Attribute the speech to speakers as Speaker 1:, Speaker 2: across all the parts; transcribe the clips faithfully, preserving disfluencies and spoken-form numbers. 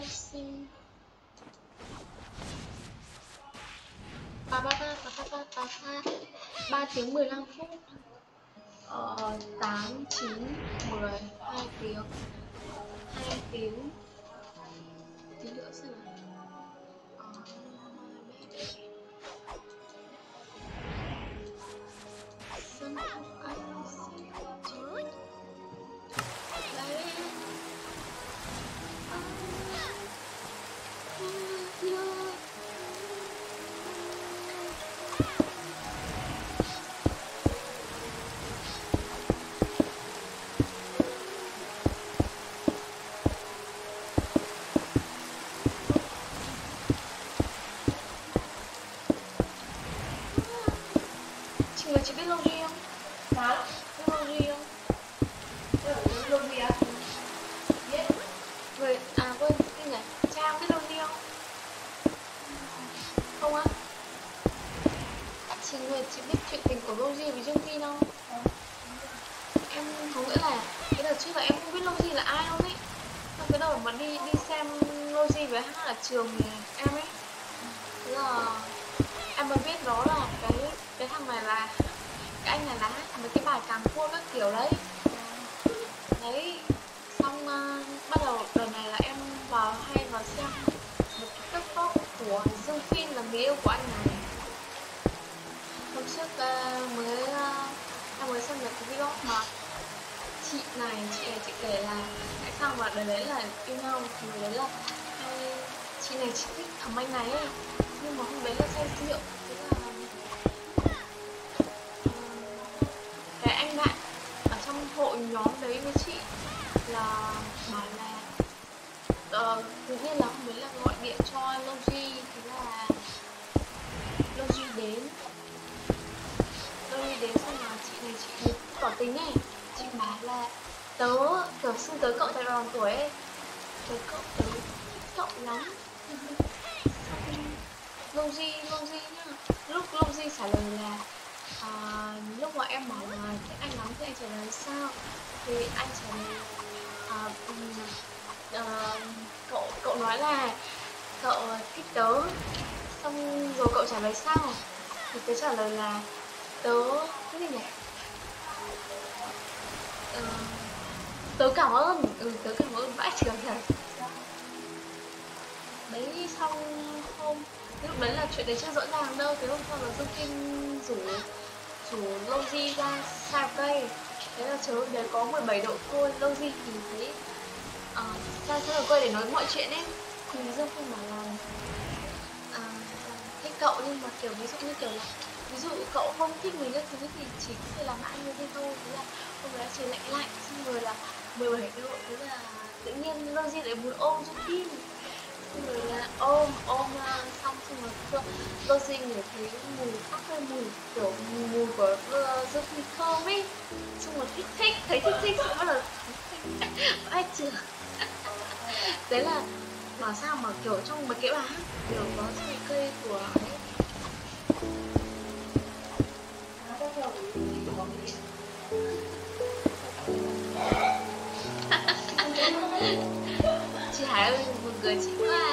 Speaker 1: Sinh ba ba ba ba ba ba ba ba ba tiếng mười lăm phút. Ờ, tám chín mười hai tiếng, hai tiếng tí nữa xem nào. Ờ, sân khấu anh sẽ đấy. Chị người chị biết Logi không?
Speaker 2: Sao?
Speaker 1: Biết Logi không?
Speaker 2: Lông gì á? Biết.
Speaker 1: Người, à quên, cái nhỉ? Trang biết Logi không? Không á? Chị người chị biết chuyện tình của Logi với Dương Phi không? Em có nghĩa là cái đợt trước là em không biết Logi là ai đâu ấy. Xong cái đợt mà đi đi xem Logi với hát ở trường thì em ấy, thế là em mới biết đó là cái cái thằng này là cái anh này là hát mấy cái bài càng cua các kiểu đấy. Đấy, xong uh, bắt đầu đợt này là em vào hay vào xem một cái tiktok của Dương Phi là người yêu của anh này. Hôm trước uh, mới uh, em mới xem được cái vlog mà chị này chị này chị kể là tại sao mà đợt đấy là yêu nhau thì đấy là hay chị này chị thích thằng anh này ấy, nhưng mà hôm đấy là say rượu, thế là cái anh bạn ở trong hội nhóm đấy với chị là bảo là uh, tự nhiên là hôm đấy là gọi điện cho Logi, thế là Logi đến Logi đến xong là chị này chị tỏ tình ấy, chị bảo là tớ kiểu xưng tớ cậu tại bằng tuổi ấy, tớ cậu tớ thích cậu lắm. Logi Logi nhá, lúc Logi trả lời là à, lúc mà em bảo là thích anh lắm thì anh trả lời sao, thì anh trả lời à, um, à, cậu cậu nói là cậu thích tớ, xong rồi cậu trả lời sao, thì tớ trả lời là tớ cái gì nhỉ, ờ, tớ cảm ơn, ừ tớ cảm ơn vãi trường thật. Đấy, xong hôm lúc đấy là chuyện đấy chưa rõ ràng đâu, thế hôm sau là Dương Kim rủ rủ Logi ra xa cây, thế là trời đấy có mười bảy độ thôi. Logi thì thấy uh, ra xa cây để nói mọi chuyện ấy, thì Dương Kim bảo là uh, thích cậu nhưng mà kiểu ví dụ như kiểu là ví dụ cậu không thích mình các thứ thì chỉ có thể làm bạn như thế thôi. Thế là hôm đấy trời lạnh lạnh, xong rồi là mười bảy độ, thế là tự nhiên Logi lại muốn ôm Dương Kim, xong rồi là ôm ôm xong xong rồi Logi ngửi thấy mùi tóc hay mùi kiểu mùi, mùi của Dương Kim thơm ấy, xong rồi thích thích thấy thích thích xong bắt đầu ai chưa đấy là bảo sao mà kiểu trong mấy cái bài hát đều có cái cây của ấy. Chị Hải ơi buồn cười chị quá.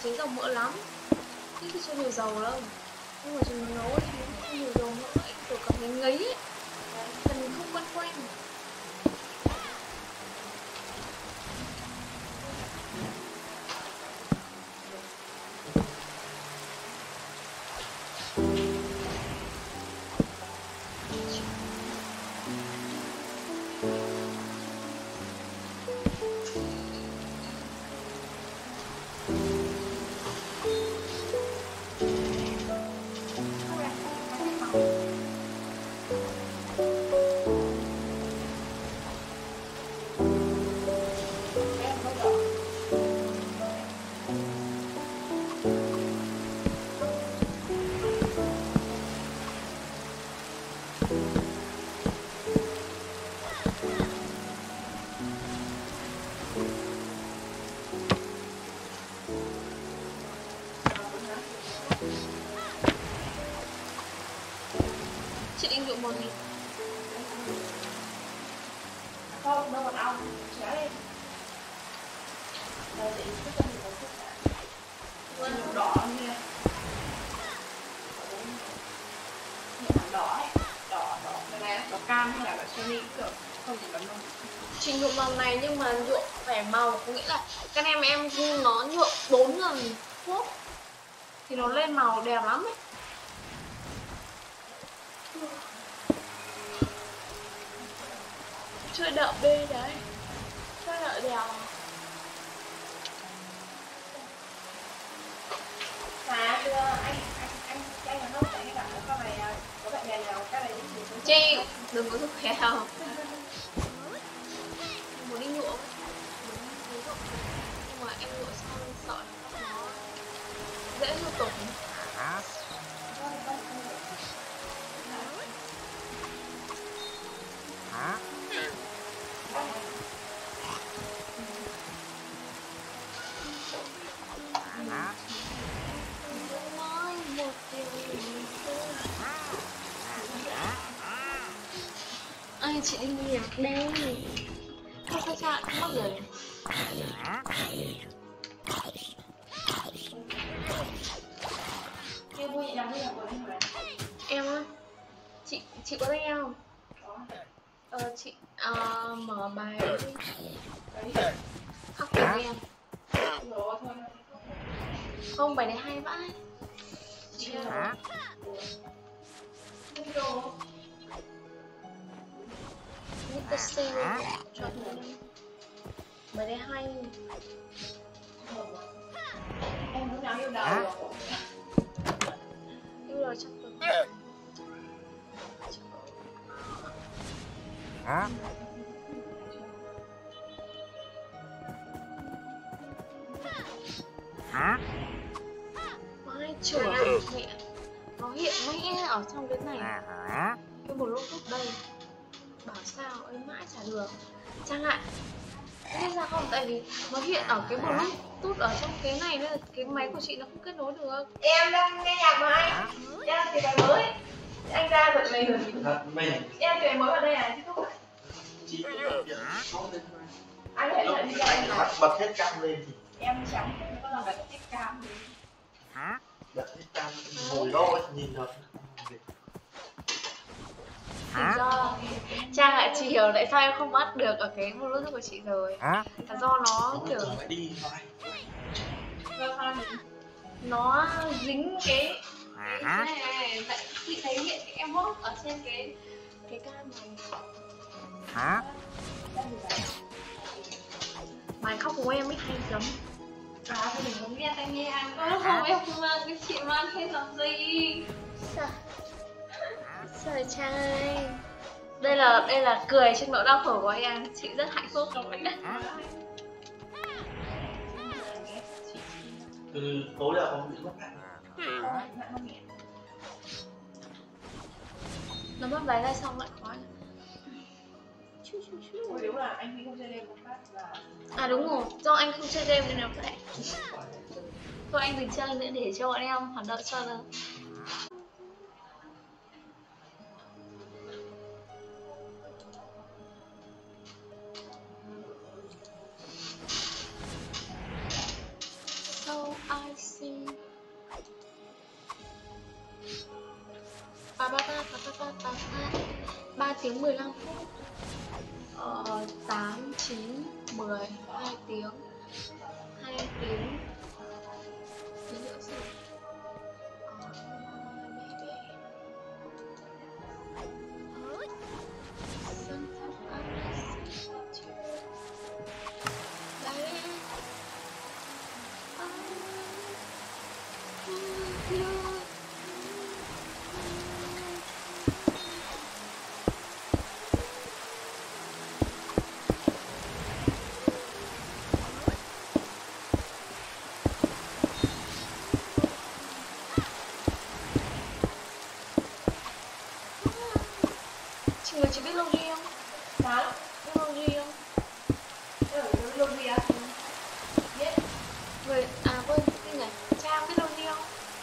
Speaker 1: dính dầu mỡ lắm. Thích thì cho nhiều dầu đâu. Nhưng mà chúng nó nấu thì nó không nhiều dầu mỡ ấy, kiểu cảm thấy ngấy ấy. Phần mình không quen quen. Chị định dụng màu gì?
Speaker 2: Không, đâu còn ong, chéo lên. Đây chị thích cho mình có thích cả. Vâng, đỏ như này. Nhẹ đỏ ấy, đỏ, đỏ, cái này đỏ cam hay là đỏ cherry cũng được, không chỉ cần đâu.
Speaker 1: Chị nhuộm màu này nhưng mà nhuộm vẻ màu có nghĩa là các em em nó nhuộm bốn lần thuốc thì nó lên màu đẹp lắm ấy. Chơi đậu bê đấy, chơi đậu đèo.
Speaker 2: Mà đưa anh anh anh anh là không phải anh gặp có này có bạn bè nào cái này thì
Speaker 1: Chị đừng có giúp khéo. Muốn đi nhuộm nhưng mà em nhuộm xong sợ nó dễ hư tổn. Ai chị đi nhạc đây. Sao sao sao mất rồi.
Speaker 2: Em vui làm vui làm vui như vậy.
Speaker 1: Em á, chị chị có nghe không? Ờ chị uh, mở bài đi. Khắc của em. Không, bài đấy hay vãi. Chị hả? mít xê cho mình. Bài đấy hay.
Speaker 2: Em lúc nào yêu đời rồi.
Speaker 1: Yêu đời trong tuần.
Speaker 3: Hả? Hả?
Speaker 1: Mai trưởng mẹ. Nó hiện mẹ ở trong cái này.
Speaker 3: Hả?
Speaker 1: Cái một lúc lúc đây. Bảo sao ấy mãi chả được. Trang ạ. Biết ra không? Tại vì nó hiện ở cái Bluetooth ở trong cái này nên là cái máy của chị nó không kết nối được.
Speaker 2: Em đang nghe nhạc mà anh. Em đang tìm bài mới. Anh ra bật mình rồi.
Speaker 4: Mình.
Speaker 2: Em tìm mới vào đây này.
Speaker 4: Chị cũng được điện số lên.
Speaker 2: Anh hãy lại đi ra anh
Speaker 4: bật, bật hết cam lên thì
Speaker 2: em chẳng có là bật hết cam đi.
Speaker 3: Hả?
Speaker 4: bật hết cam ngồi đó nhìn được.
Speaker 1: Thì do Trang lại chị hiểu tại sao em không bắt được ở cái Bluetooth của chị rồi.
Speaker 3: Hả?
Speaker 1: Là do nó
Speaker 4: Nó
Speaker 1: kiểu
Speaker 4: phải đi thôi.
Speaker 1: nó dính cái
Speaker 3: Hả?
Speaker 1: này này, tại chị thấy hiện cái emote ở trên cái cái cam này.
Speaker 3: Hả?
Speaker 1: Bài khóc của em ấy hay lắm. À thì đừng có nghe tai nghe anh. Ơ không, em không mang cái chị mang hết làm gì. Sao? Sao trai? Đây là đây là cười trên nỗi đau khổ của em. Chị rất hạnh phúc trong mình đấy.
Speaker 4: Từ tối là không bị mất hạnh.
Speaker 1: Nó mất váy ra xong lại khói.
Speaker 2: Ôi đúng là anh không chơi đêm một phát là...
Speaker 1: À đúng rồi, do anh không chơi game nên là vậy. Thôi anh đừng chơi nữa để cho bọn em hoạt động cho nó. So I ba tiếng mười lăm phút. Ờ, tám, chín, mười, hai tiếng. hai tiếng. Tí nữa xem. Ờ, baby. Sometimes I miss you. Baby. I love you. Chị người chị biết Logi không?
Speaker 2: Sao?
Speaker 1: Biết Logi không?
Speaker 2: Ờ, lâu gì á? Biết.
Speaker 1: Người, à quên, cái này, Trang biết Logi không?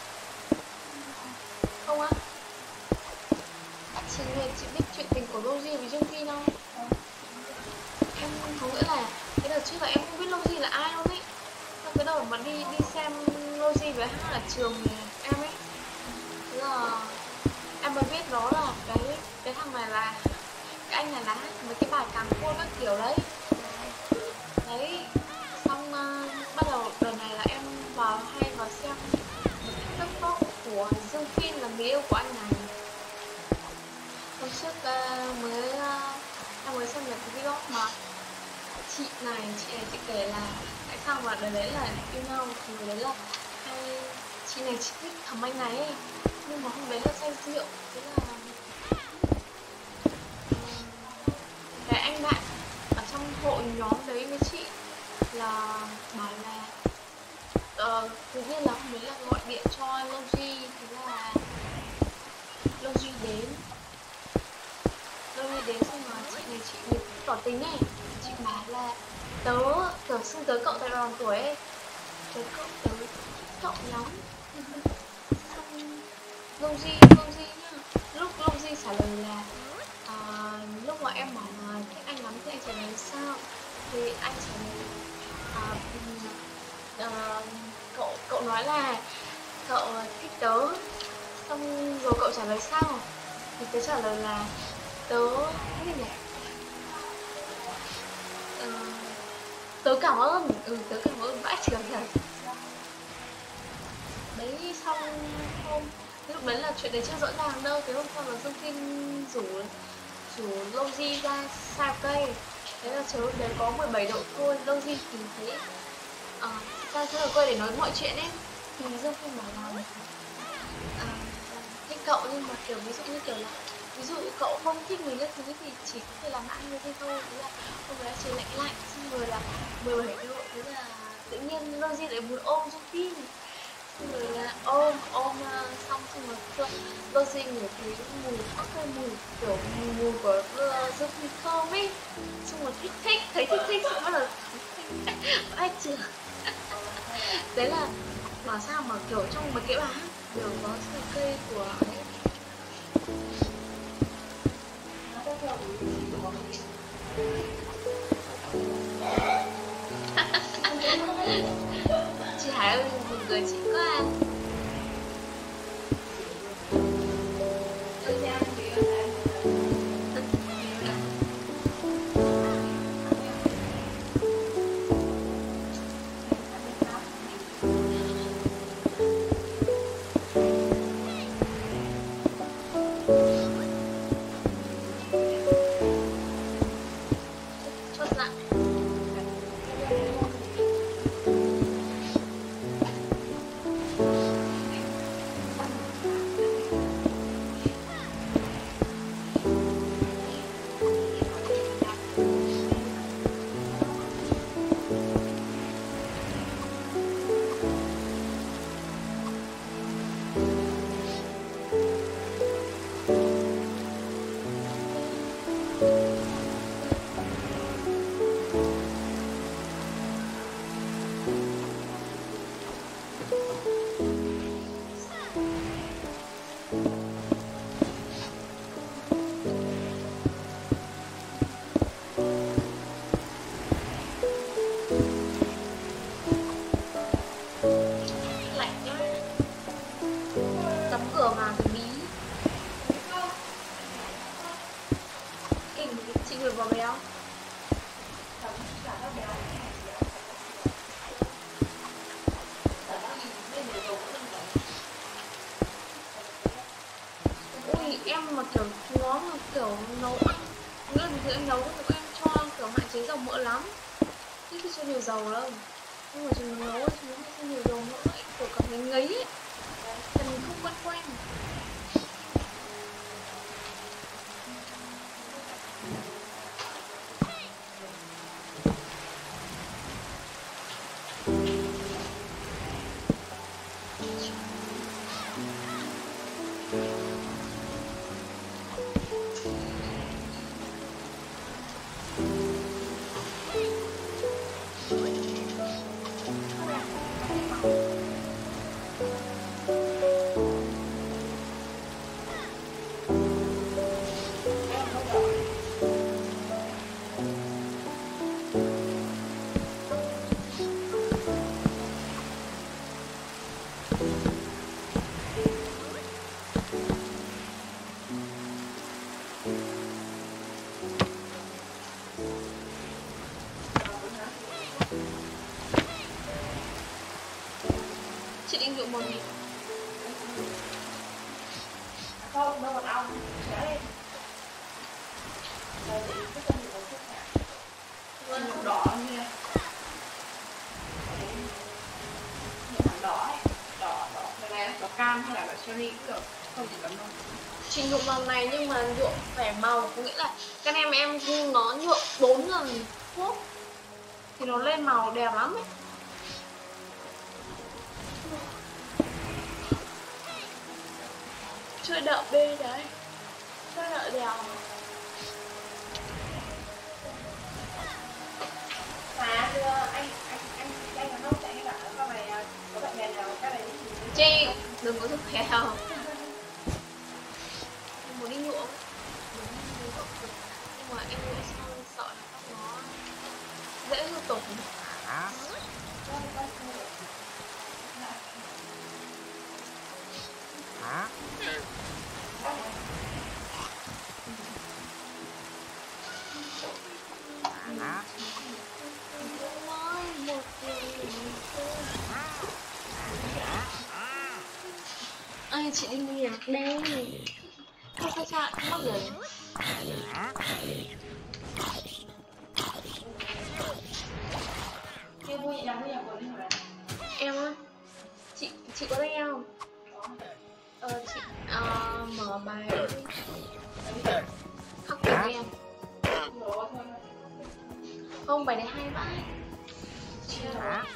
Speaker 1: Không á? Chị người chị biết chuyện tình của Logi với Dương Phi không? Em có nghĩa là cái đợt trước là em không biết Logi là ai luôn ấy. Xong cái đợt mà đi đi xem Logi với hát ở trường thì em ấy, thế là em mới biết đó là cái cái thằng này là cái anh này là hát mấy cái bài càng cua các kiểu đấy. Đấy, xong uh, bắt đầu đợt này là em vào hay vào xem một cái TikTok của Dương Phin là người yêu của anh này. Hôm trước uh, mới uh, em mới xem được cái video mà chị này chị này chị kể là tại sao mà đợt đấy là yêu nhau thì đợt đấy là hay chị này chị thích thằng anh này ấy, nhưng mà hôm đấy là say rượu, thế là cái anh bạn ở trong hội nhóm đấy với chị là bảo là uh, tự nhiên là hôm đấy là gọi điện cho Logi, thế là Logi đến Logi đến xong rồi chị này chị này tỏ tình này, chị bảo là tớ tớ xưng tớ cậu tại bằng tuổi ấy, tớ cậu tớ cậu lắm. Xong Logi Logi nhá, lúc Logi trả lời là à, lúc mà em bảo là thích anh lắm thì anh trả lời sao, thì anh trả lời à, à, cậu cậu nói là cậu thích tớ, xong rồi cậu trả lời sao, thì tớ trả lời là tớ cái gì nhỉ, ờ, tớ cảm ơn, ừ tớ cảm ơn vãi trường thật. Đấy, xong hôm lúc đấy là chuyện đấy chưa rõ ràng đâu, cái hôm sau là Dương Kim rủ rủ Logi ra xa cây, thế là trời hôm đấy có mười bảy độ thôi. Logi thì thấy à, ra xa cây để nói mọi chuyện ấy, thì Dương Kim bảo là à, thích cậu nhưng mà kiểu ví dụ như kiểu là ví dụ cậu không thích mình các thứ thì chỉ có thể làm bạn như thế thôi. Thế là hôm đấy trời lạnh lạnh, xong rồi là mười bảy độ, thế là tự nhiên Logi lại muốn ôm Dương Kim, xong rồi là ôm ôm uh, xong xong rồi Logi ngửi thấy mùi có cái mùi kiểu mùi của uh, Dương Kim thơm ấy, xong rồi thích thích thấy thích thích xong bắt đầu ai chưa đấy là bảo sao mà kiểu trong mấy cái bài hát đều có sự cây của ấy. Chị Hải ơi buồn cười chị quá à. Chốt lại. Lạnh quá. Tấm cửa vào thì bí. vào béo. Ui em mà kiểu nó mà kiểu nấu ăn nữa thì em nấu thì em cho kiểu hạn chế dầu mỡ lắm, ít khi cho nhiều dầu đâu, nhưng mà chúng nó nấu ấy, chúng nó hay cho nhiều dầu mỡ ấy, kiểu cảm thấy ngấy ấy, thì mình không quen quen. Chị định dụng màu gì?
Speaker 2: Không, đâu còn ong. Trả lên. Đây, cái con gì còn chút cả. Con màu đỏ nha. Những mảng đỏ ấy. Đỏ, đỏ. Cái này đỏ cam hay là đỏ cherry cũng được. Không chỉ cấm đâu.
Speaker 1: Chị nhuộm màu này nhưng mà nhuộm phải màu, có nghĩa là các em em nó nhuộm bốn lần thuốc thì nó lên màu đẹp lắm ấy. Chơi đợi bê đấy, chơi đợi đèo.
Speaker 2: Mà thưa anh, anh, anh, anh có nốt chạy hay bảo các mày có bạn bè nào các mày đi
Speaker 1: Chị đừng có thức khéo, em muốn đi nhuộm nhưng mà em nhuộm xong sợ là tóc nó dễ hư tổn.
Speaker 3: Hả? Hả? Hả?
Speaker 1: Ai chị đi nghỉ đây không phải sao không mất rồi.
Speaker 2: Em vui nhạc vui nhạc vừa đi rồi.
Speaker 1: Em á, chị chị có đây không? Ờ chị uh, mở bài khắc của em. Không, bài đấy hay vãi.
Speaker 3: Hả?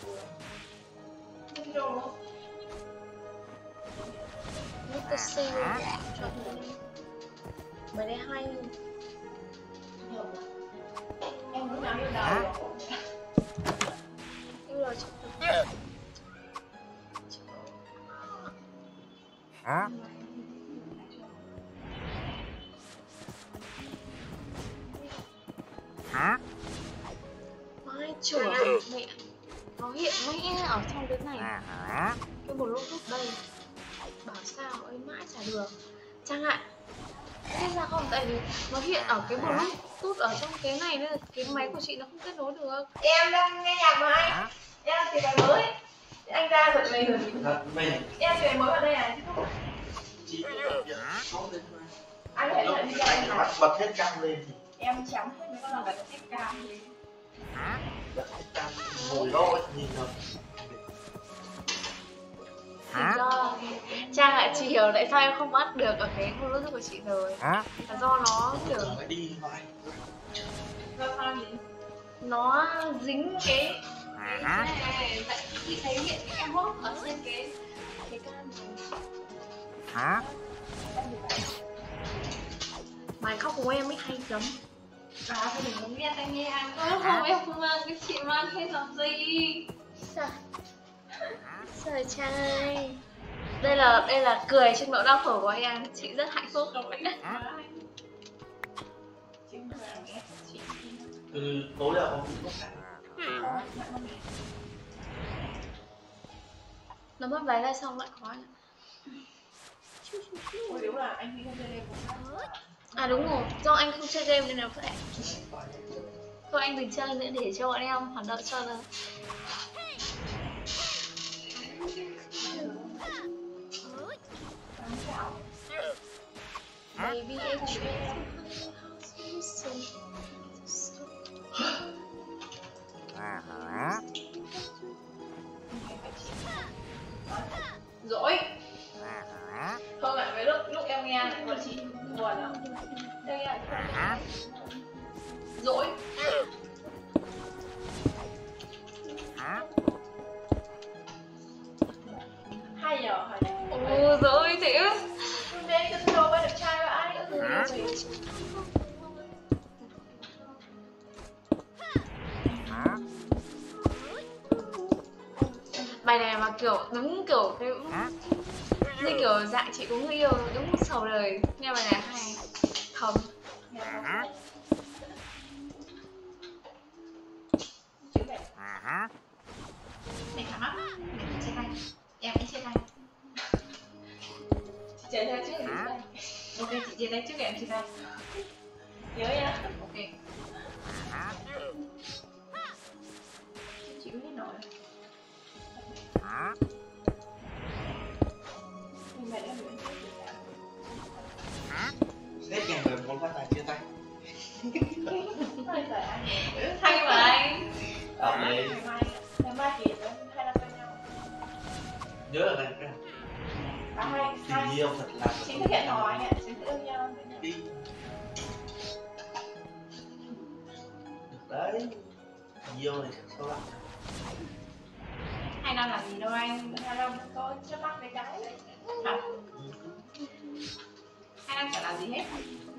Speaker 1: mít tơ C chọn bài đấy hay.
Speaker 2: Em muốn làm yêu đầu.
Speaker 1: Yêu là chị
Speaker 3: Hả? Hả?
Speaker 1: mai trưởng mẹ nó hiện mẹ ở trong cái này
Speaker 3: À, hả?
Speaker 1: cái một lúc lúc đây bảo sao ấy mãi chả được Trang ạ. Biết ra không, tại vì nó hiện ở cái Bluetooth ở trong cái này nên là cái máy của chị nó không kết nối được.
Speaker 2: Em đang nghe nhạc mà anh.
Speaker 3: Hả?
Speaker 2: Em đang tìm bài mới. Anh ra rồi mình rồi.
Speaker 4: Thật mình
Speaker 2: Em tìm bài mới ở đây này chứ không.
Speaker 4: chị cứ tập việc tốt lên thôi.
Speaker 2: Anh hãy nhận đi cho anh
Speaker 4: Anh
Speaker 2: này.
Speaker 4: bắt bật hết cam lên thì
Speaker 2: Em chấm hết mấy con lần bật hết cam đi.
Speaker 3: Hả?
Speaker 4: bật hết cam ngồi đó nhìn được.
Speaker 3: Hả?
Speaker 1: Do Trang ạ, chị hiểu tại sao em không bắt được ở cái Bluetooth của chị rồi.
Speaker 3: Hả?
Speaker 1: Là do nó kiểu
Speaker 4: Phải đi ngoài.
Speaker 2: Ra sao gì?
Speaker 1: nó dính cái
Speaker 3: Hả?
Speaker 1: này, tại chị thấy hiện cái em hốt ở trên cái cái can này.
Speaker 3: Hả?
Speaker 1: Bài khóc của em mới hay lắm.
Speaker 2: À thôi đừng có nghe tai nghe anh.
Speaker 1: Ơ không, em không mang, cái chị mang hết làm gì. Sao? Sao trai? Đây là đây là cười trên nỗi đau khổ của em, chị rất hạnh phúc.
Speaker 4: Từ tối là không có khách.
Speaker 1: Nó mất váy ra xong lại khói.
Speaker 2: Ôi đúng là anh nghĩ lên đây cũng
Speaker 1: À đúng rồi, do anh không chơi game nên là phải. Thôi anh đừng chơi nữa để cho bọn em hoạt động cho nó. Baby em
Speaker 3: hả
Speaker 2: Dỗi.
Speaker 3: hả
Speaker 2: Không lại với lúc lúc em nghe lại bọn chị buồn lắm. Đây là
Speaker 3: hả
Speaker 2: dỗi.
Speaker 3: hả
Speaker 2: Hai giờ hả?
Speaker 1: ồ rồi thế á.
Speaker 2: Đây cứ đồ với đẹp trai vậy.
Speaker 3: hả hả
Speaker 1: Bài này mà kiểu đúng kiểu cái
Speaker 3: hả
Speaker 1: như kiểu dạng chị có người yêu đúng sầu đời, nghe bài này hay thấm.
Speaker 3: hả hả
Speaker 1: Mẹ cả mắt mẹ chia tay, em cũng chia tay.
Speaker 2: Chị chia tay trước em chia tay.
Speaker 1: Ok chị chia tay trước em chia tay.
Speaker 2: Nhớ nha.
Speaker 1: Ok
Speaker 3: hả
Speaker 2: Chị không biết nổi.
Speaker 3: hả
Speaker 2: Nhưng mà đã luyện trước rồi.
Speaker 3: hả
Speaker 4: Hết ngày rồi muốn phát tài chia tay.
Speaker 2: Thôi trời anh.
Speaker 1: hay mà anh.
Speaker 4: Ở đây
Speaker 2: Ngày mai, ngày mai thì hai năm quen nhau.
Speaker 4: nhớ là này cái
Speaker 2: À hai, hai.
Speaker 4: tình yêu thật là
Speaker 2: Chính thức hẹn hò anh ạ, chính thức yêu nhau.
Speaker 4: đi. Được đấy. Tình yêu này sao lắm.
Speaker 1: Hai năm làm gì đâu anh.
Speaker 2: Hai năm có trước mắt với cái. Thật.
Speaker 1: Hai năm chả làm gì hết.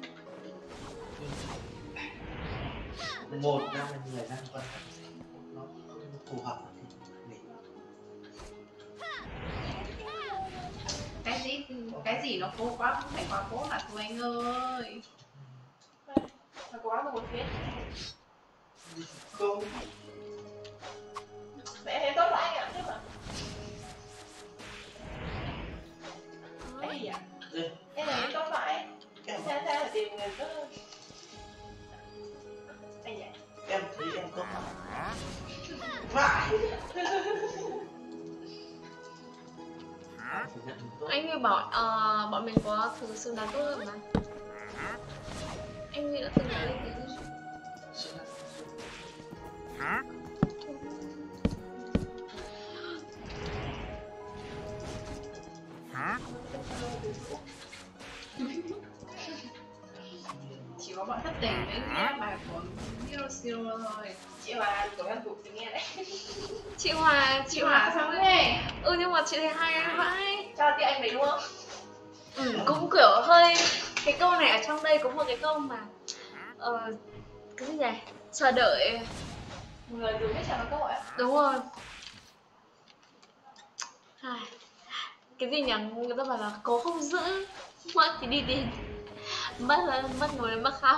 Speaker 4: Một năm hay mười năm quan hệ nó không phù hợp thì nghỉ.
Speaker 1: Cái gì cái gì nó cố quá cũng phải quá cố là thôi anh ơi.
Speaker 2: Mà có một phía.
Speaker 4: Không.
Speaker 2: Mẹ thấy tốt là anh ạ, chứ mà. Cái gì ạ?
Speaker 4: Gì?
Speaker 2: Em thấy tốt vậy.
Speaker 4: Em
Speaker 2: Sao sao là tìm người tốt hơn. Anh vậy.
Speaker 4: em thấy em tốt mà.
Speaker 3: hả
Speaker 4: Phải.
Speaker 3: hả
Speaker 4: Phải nhận mình tốt.
Speaker 1: Anh như bảo uh, bọn mình có thứ xứng đáng tốt hơn mà. Anh Huy đã từng nói lên cái gì?
Speaker 3: hả hả
Speaker 1: Chỉ có bọn thất tình mới nghe bài của Hiroshiro thôi.
Speaker 2: Chị Hòa của em thuộc thì nghe đấy.
Speaker 1: Chị Hòa, chị
Speaker 2: Chị Hòa xong thế.
Speaker 1: Ừ nhưng mà chị thấy hay anh vãi.
Speaker 2: Cho tí anh đấy đúng không?
Speaker 1: Ừ, cũng kiểu hơi cái câu này ở trong đây có một cái câu mà ờ, cái gì nhỉ? Chờ đợi.
Speaker 2: Người dù biết chào nó cơ hội ạ.
Speaker 1: Đúng rồi. Ai, cái gì nhỉ? Người ta bảo là cố không giữ mất thì đi tìm, mất là mất ngồi đến mất khóc.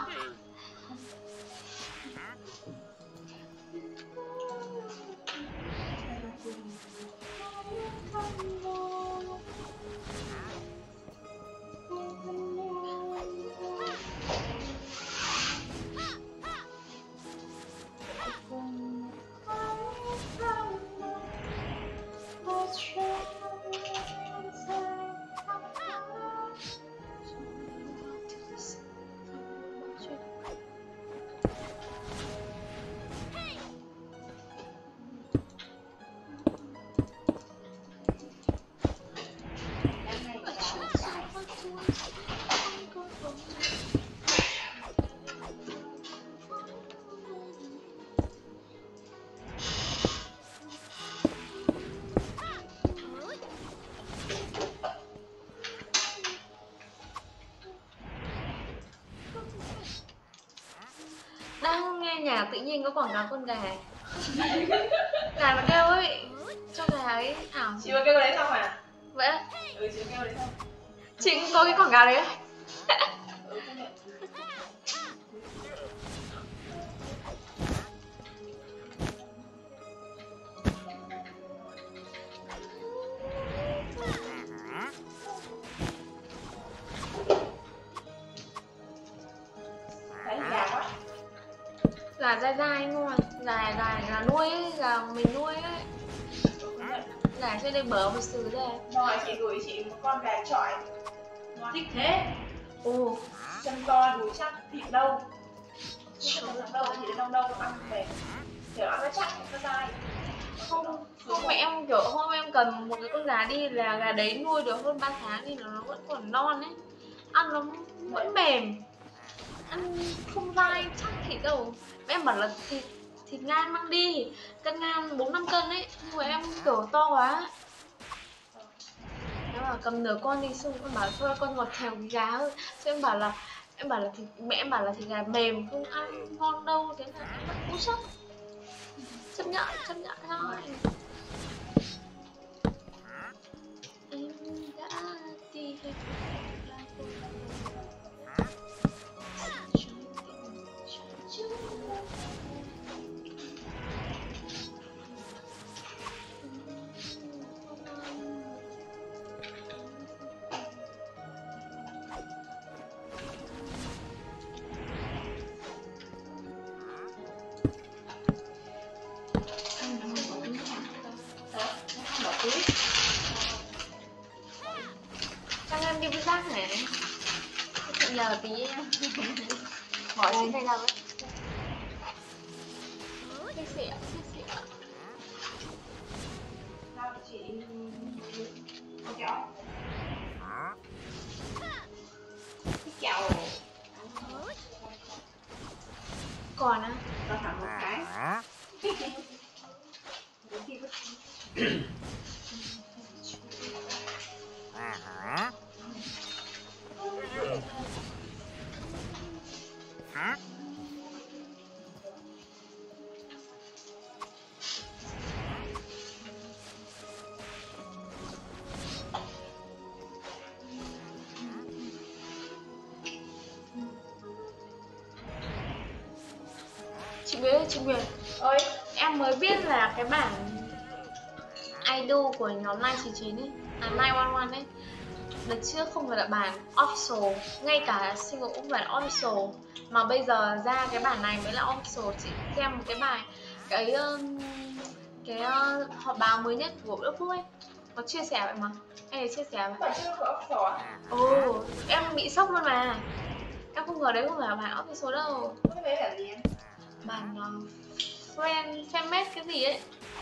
Speaker 1: Đang nghe nhạc tự nhiên có quảng cáo con gà. Gà nó kêu ấy, cho gà ấy ảo.
Speaker 2: Chị vừa kêu đấy xong à?
Speaker 1: Vậy á?
Speaker 2: Ừ chị vừa kêu đấy xong.
Speaker 1: Chị cũng có cái quảng cáo đấy á?
Speaker 2: Ừ không nhận.
Speaker 1: gà dai dai ngon, gà gà gà nuôi ấy, gà mình nuôi ấy, gà trên đây bở một xứ đây.
Speaker 2: Rồi chị gửi chị một con gà chọi ngon thích thế.
Speaker 1: Ồ,
Speaker 2: Chân to đùi chắc thịt đâu, không thịt đâu thì đông đâu ăn về kiểu ăn nó chắc nó dai.
Speaker 1: không không mẹ em kiểu hôm em cần một cái con gà đi là gà đấy nuôi được hơn ba tháng thì nó vẫn còn non ấy, ăn nó vẫn mềm, ăn không dai chắc thịt đâu. Mẹ em bảo là thịt thịt ngan mang đi, cân ngan bốn năm cân ấy, nhưng mà em kiểu to quá. Em bảo cầm nửa con đi, xong em bảo thôi con ngọt thèm cái gà hơn, xong em bảo là em bảo là thịt, mẹ em bảo là thịt gà mềm không ăn ngon đâu, thế là em vẫn cố chấp chấp nhận chấp nhận thôi. Em đã đi hết là tôi cho em đi với rác này, nhờ tí em bỏ trên đây đâu ấy. Xích xỉa, xích xỉa.
Speaker 2: Sao chị có kẹo? Thích kẹo
Speaker 1: Còn á,
Speaker 2: cho thẳng một cái. Đến khi vứt
Speaker 1: chị biết chị Huyền
Speaker 2: ơi,
Speaker 1: em mới biết là cái bản idol của nhóm nine chín chín ấy, à nine one one ấy, đợt trước không phải là bản official, ngay cả single cũng phải là official, mà bây giờ ra cái bản này mới là official. Chị xem một cái bài cái um, cái uh, họp báo mới nhất của Đức Phúc ấy, có chia sẻ vậy mà, anh ấy chia sẻ vậy.
Speaker 2: bản chưa có official à?
Speaker 1: Ồ, em bị sốc luôn mà, em không ngờ đấy không phải là bản official đâu.
Speaker 2: Cái đấy là gì em?
Speaker 1: Bản uh, friend fanmade cái gì ấy.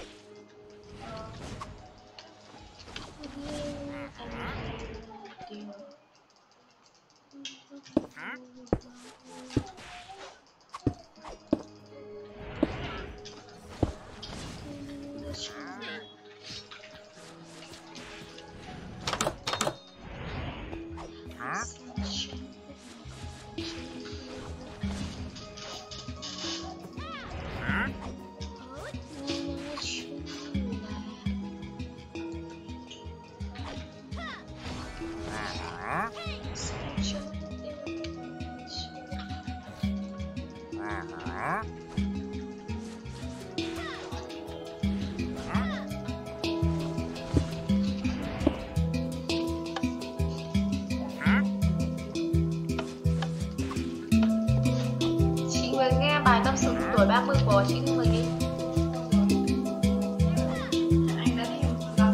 Speaker 1: Chị Huyền nghe bài tâm sự tuổi ba mươi của chị Huyền đi.
Speaker 2: Anh đã đi một lần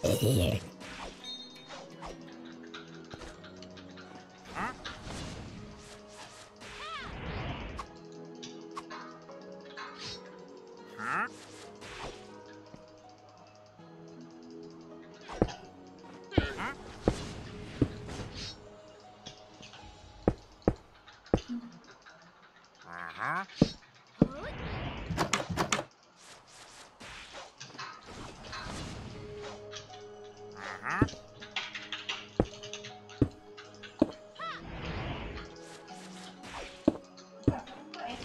Speaker 3: Hả? Hả? Hả? À hả? À hả?
Speaker 2: Vậy.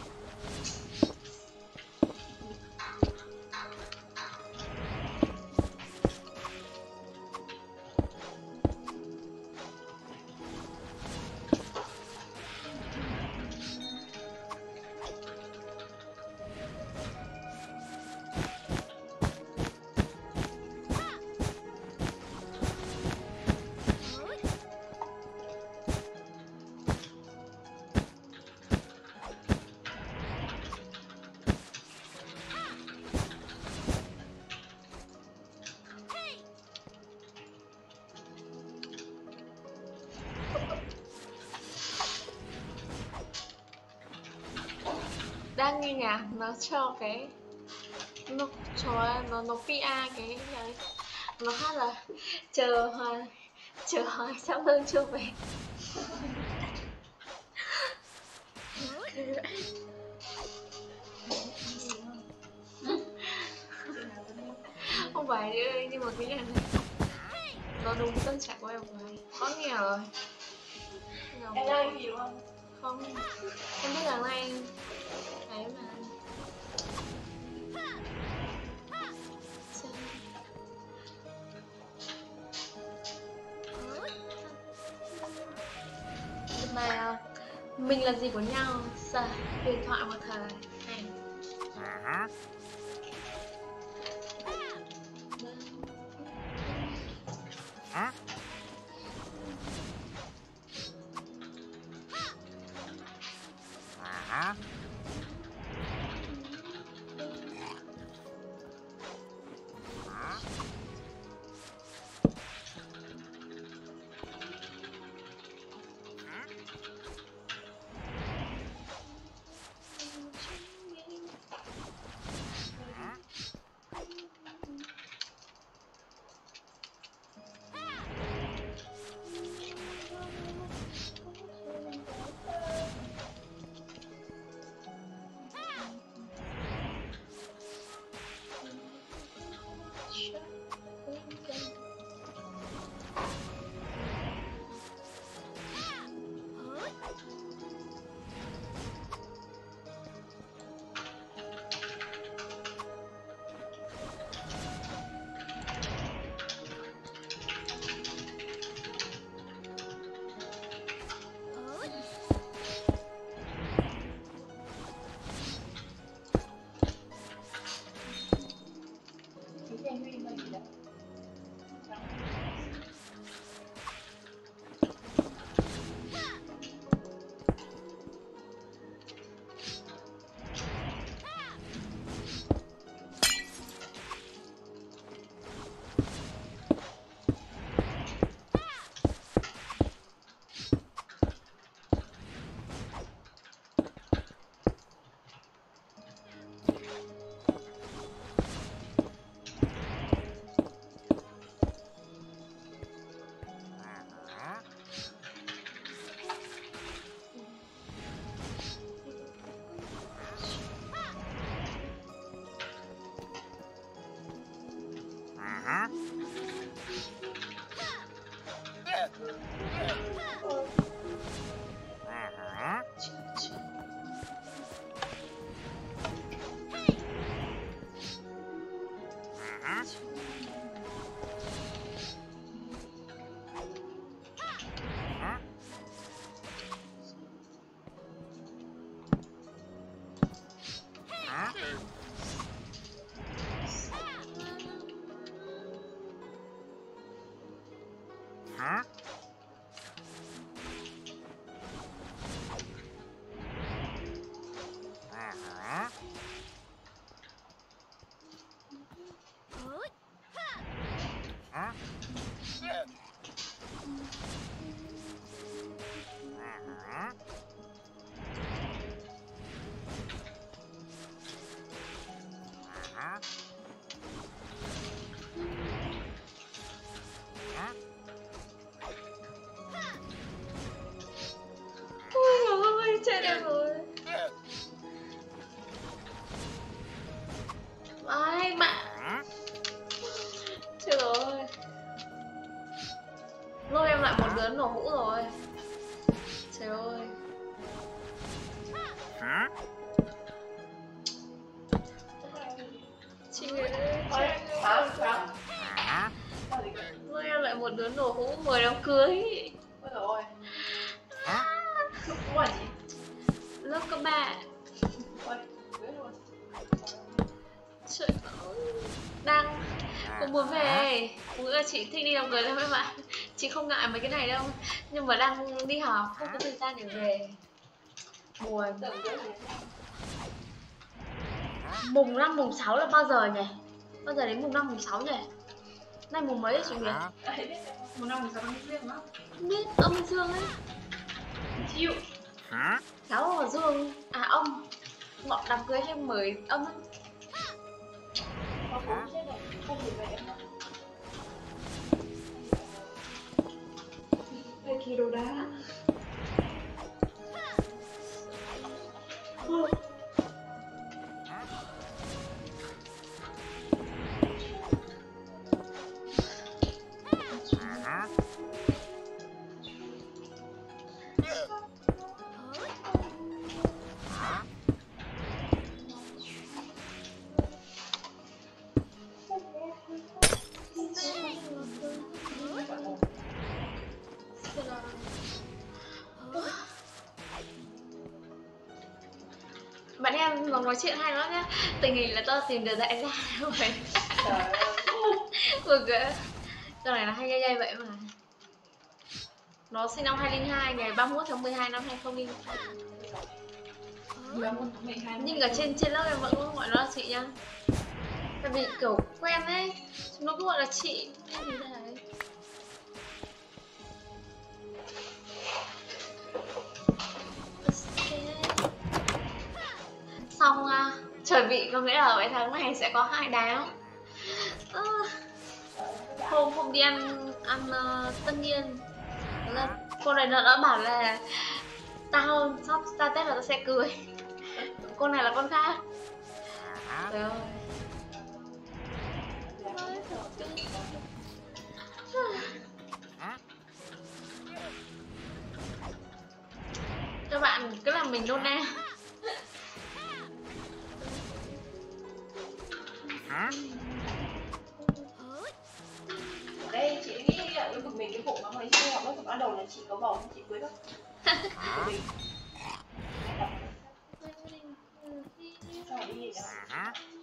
Speaker 1: Đang nghe nhạc nó cho cái nó cho nó nó pê a cái này, nó hát là chờ hoài chờ hoài sao Hương chưa về. Không phải nữa, nhưng mà cái nhạc này nó đúng tâm trạng của em rồi. Có nghe rồi.
Speaker 2: Em đang hiểu không?
Speaker 1: Không, em biết là nay ấy mà. Mà mình là gì của nhau, xài huyền thoại một thời này.
Speaker 3: À hả? Hả? À hả? Hả? Hả?
Speaker 2: Chú Thành Huy là gì đấy?
Speaker 3: À hả? À hả? À hả? À hả? Hả? Hả? Hả? À hả? Hả?
Speaker 1: đứa nổ hũ rồi. Trời ơi.
Speaker 3: hả,
Speaker 1: Chị ơi.
Speaker 2: Ôi, hả? Hả?
Speaker 3: hả,
Speaker 2: Sao gì cơ?
Speaker 1: Nuôi em lại một đứa nổ hũ mời đám cưới.
Speaker 2: Ôi dồi ôi.
Speaker 3: hả,
Speaker 2: Chúc cũng là chị.
Speaker 1: Lớp các bạn.
Speaker 2: Ôi, cưới luôn.
Speaker 1: Trời ơi. Đang cũng muốn về. Cũng là chị thích đi đám cưới lắm em ạ. Chị không ngại mấy cái này đâu. Nhưng mà đang đi học, không có thời gian để về. Buồn.
Speaker 2: Tưởng cưới gì?
Speaker 1: Mùng năm, mùng sáu là bao giờ nhỉ? Bao giờ đến mùng năm, mùng sáu nhỉ? Nay mùng mấy rồi chị Huyền?
Speaker 3: hả,
Speaker 2: Ai biết đâu. Một năm mình sao không biết nó.
Speaker 1: Không biết, âm dương ấy.
Speaker 2: Chịu.
Speaker 3: hả,
Speaker 1: Cháu và Dương, à ông. Bọn đám cưới hay mời âm ấy.
Speaker 2: Nó cũng chết rồi. Không thể về em đâu. Đây kỳ đồ đá.
Speaker 3: hả, hả,
Speaker 1: Bạn em còn nói chuyện hay lắm nhá. Tình hình là tao tìm được đại gia rồi.
Speaker 2: Trời ơi.
Speaker 1: Vừa kìa. Con này là hay dây dây vậy mà. Nó sinh năm hai không không hai, ngày ba mươi mốt tháng mười hai năm hai không không hai.
Speaker 2: mười một tháng mười hai.
Speaker 1: Nhưng ở trên trên lớp em vẫn cứ gọi nó là chị nhá. Tại vì kiểu quen ấy, chúng nó cứ gọi là chị. Em thì đấy. Xong à, chuẩn bị có nghĩa là mấy tháng này sẽ có hai đám. À, hôm hôm đi ăn ăn uh, tất nhiên là cô này nó đã bảo là tao sắp ra Tết là tao sẽ cười. Con này là con khác.
Speaker 3: hả,
Speaker 1: Trời ơi.
Speaker 3: hả,
Speaker 1: Các bạn cứ làm mình nôn nao.
Speaker 3: hả,
Speaker 2: Ở đây chị nghĩ là bực mình cái vụ mà mấy chị học lớp học ban đầu là chị có bầu nên chị cưới đâu.
Speaker 3: hả,
Speaker 2: Sao mà đi vậy?
Speaker 3: hả,